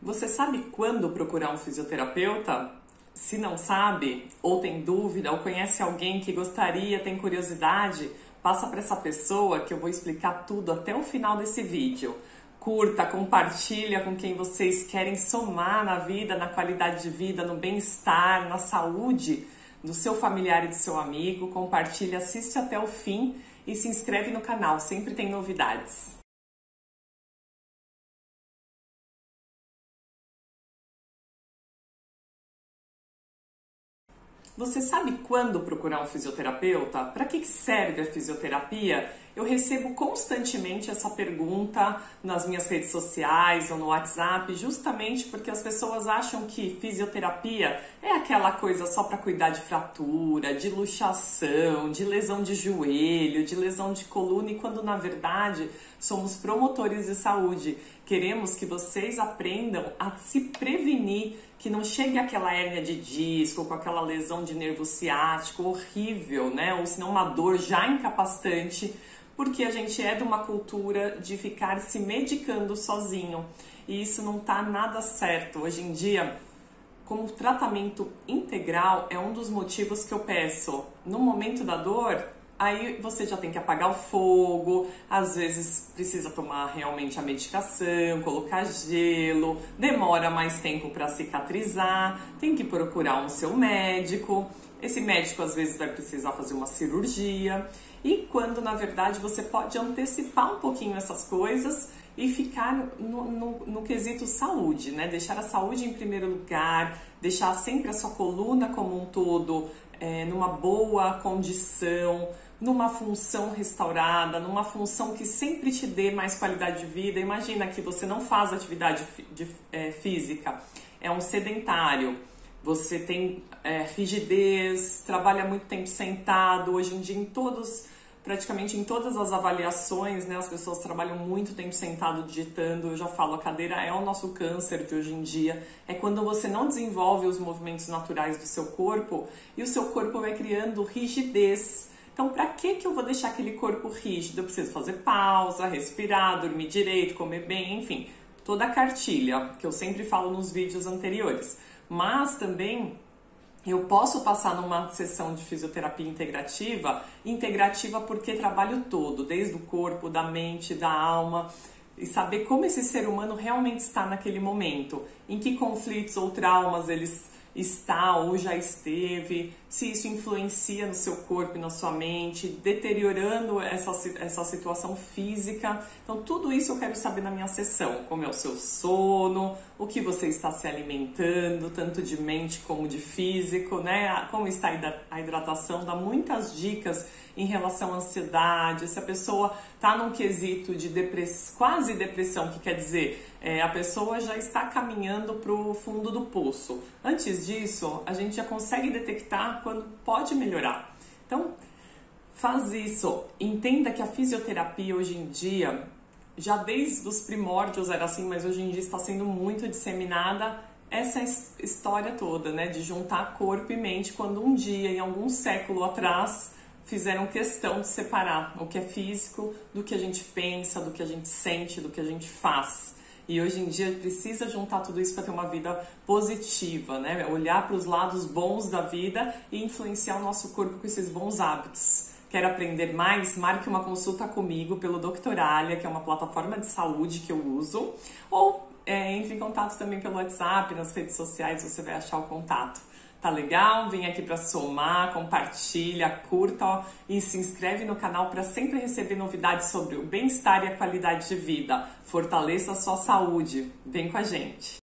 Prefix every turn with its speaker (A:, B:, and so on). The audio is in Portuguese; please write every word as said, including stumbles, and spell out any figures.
A: Você sabe quando procurar um fisioterapeuta? Se não sabe, ou tem dúvida, ou conhece alguém que gostaria, tem curiosidade, passa para essa pessoa que eu vou explicar tudo até o final desse vídeo. Curta, compartilha com quem vocês querem somar na vida, na qualidade de vida, no bem-estar, na saúde do seu familiar e do seu amigo. Compartilha, assiste até o fim e se inscreve no canal, sempre tem novidades. Você sabe quando procurar um fisioterapeuta? Para que serve a fisioterapia? Eu recebo constantemente essa pergunta nas minhas redes sociais ou no WhatsApp, justamente porque as pessoas acham que fisioterapia é aquela coisa só para cuidar de fratura, de luxação, de lesão de joelho, de lesão de coluna, e quando na verdade somos promotores de saúde. Queremos que vocês aprendam a se prevenir, que não chegue aquela hérnia de disco, com aquela lesão de nervo ciático horrível, né? Ou senão uma dor já incapacitante, porque a gente é de uma cultura de ficar se medicando sozinho. E isso não tá nada certo. Hoje em dia, como tratamento integral, é um dos motivos que eu peço. No momento da dor, aí você já tem que apagar o fogo, às vezes precisa tomar realmente a medicação, colocar gelo, demora mais tempo para cicatrizar, tem que procurar um seu médico. Esse médico às vezes vai precisar fazer uma cirurgia, e quando na verdade você pode antecipar um pouquinho essas coisas e ficar no, no, no quesito saúde, né? Deixar a saúde em primeiro lugar, deixar sempre a sua coluna como um todo é, numa boa condição, numa função restaurada, numa função que sempre te dê mais qualidade de vida. Imagina que você não faz atividade de, é, física, é um sedentário, você tem é, rigidez, trabalha muito tempo sentado. Hoje em dia, em todos, praticamente em todas as avaliações, né, as pessoas trabalham muito tempo sentado digitando. Eu já falo, a cadeira é o nosso câncer de hoje em dia. É quando você não desenvolve os movimentos naturais do seu corpo e o seu corpo vai criando rigidez. Então, para que que eu vou deixar aquele corpo rígido? Eu preciso fazer pausa, respirar, dormir direito, comer bem, enfim, toda a cartilha que eu sempre falo nos vídeos anteriores. Mas também eu posso passar numa sessão de fisioterapia integrativa, integrativa porque trabalho todo, desde o corpo, da mente, da alma, e saber como esse ser humano realmente está naquele momento, em que conflitos ou traumas eles está ou já esteve, se isso influencia no seu corpo e na sua mente, deteriorando essa, essa situação física. Então, tudo isso eu quero saber na minha sessão. Como é o seu sono, o que você está se alimentando, tanto de mente como de físico, né? Como está a hidratação, dá muitas dicas em relação à ansiedade, se a pessoa está num quesito de depress... quase depressão, que quer dizer, é, a pessoa já está caminhando para o fundo do poço. Antes disso, a gente já consegue detectar quando pode melhorar. Então, faz isso. Entenda que a fisioterapia hoje em dia, já desde os primórdios era assim, mas hoje em dia está sendo muito disseminada essa história toda, né, de juntar corpo e mente, quando um dia, em algum século atrás, fizeram questão de separar o que é físico do que a gente pensa, do que a gente sente, do que a gente faz. E hoje em dia precisa juntar tudo isso para ter uma vida positiva, né? Olhar para os lados bons da vida e influenciar o nosso corpo com esses bons hábitos. Quer aprender mais? Marque uma consulta comigo pelo Doctoralia, que é uma plataforma de saúde que eu uso, ou é, entre em contato também pelo WhatsApp, nas redes sociais você vai achar o contato. Tá legal? Vem aqui para somar, compartilha, curta, ó, e se inscreve no canal para sempre receber novidades sobre o bem-estar e a qualidade de vida. Fortaleça a sua saúde. Vem com a gente!